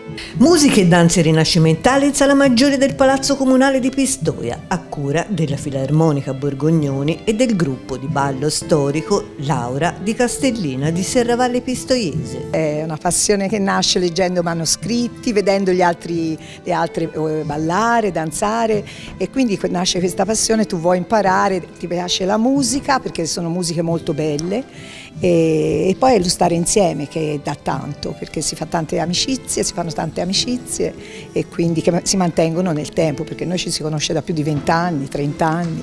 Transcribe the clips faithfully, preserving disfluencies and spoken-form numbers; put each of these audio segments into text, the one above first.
Musiche e danze rinascimentali in Sala Maggiore del Palazzo Comunale di Pistoia, a cura della Filarmonica Borgognoni e del gruppo di ballo storico Laura di Castellina di Serravalle Pistoiese. È una passione che nasce leggendo manoscritti, vedendo gli altri, le altre ballare, danzare, e quindi nasce questa passione, tu vuoi imparare, ti piace la musica perché sono musiche molto belle, e, e poi è lo stare insieme che dà tanto, perché si fa tante amicizie, si fanno tante amicizie e quindi che si mantengono nel tempo, perché noi ci si conosce da più di venti anni, trenta anni.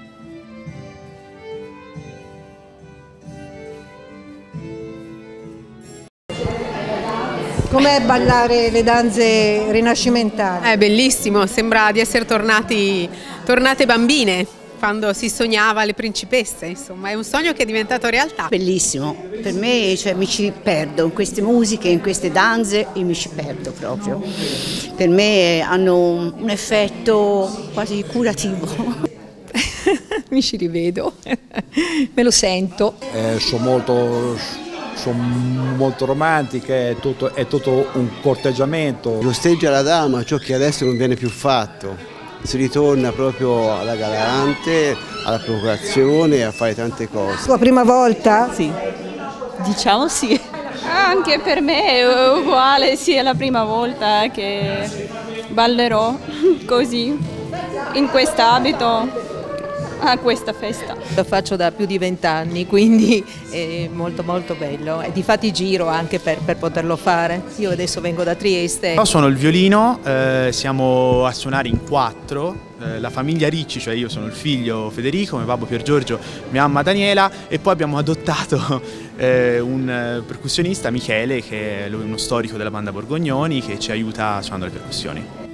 Com'è ballare le danze rinascimentali? È bellissimo, sembra di essere tornati, tornate bambine, quando si sognava le principesse, insomma, è un sogno che è diventato realtà. Bellissimo, per me, cioè, mi ci perdo in queste musiche, in queste danze, e mi ci perdo proprio. Per me hanno un effetto quasi curativo. Mi ci rivedo, me lo sento. Eh, sono molto, sono molto romantiche, è tutto, è tutto un corteggiamento. Osteggia la dama, ciò che adesso non viene più fatto. Si ritorna proprio alla galante, alla procurazione e a fare tante cose. Sua prima volta? Sì, diciamo sì. Anche per me è uguale, sì, è la prima volta che ballerò così, in quest'abito, a questa festa. Lo faccio da più di vent'anni, quindi è molto molto bello e difatti giro anche per, per poterlo fare. Io adesso vengo da Trieste. Io suono il violino, eh, siamo a suonare in quattro, eh, la famiglia Ricci, cioè io sono il figlio Federico, mio babbo Pier Giorgio, mia mamma Daniela, e poi abbiamo adottato eh, un percussionista, Michele, che è uno storico della banda Borgognoni, che ci aiuta suonando le percussioni.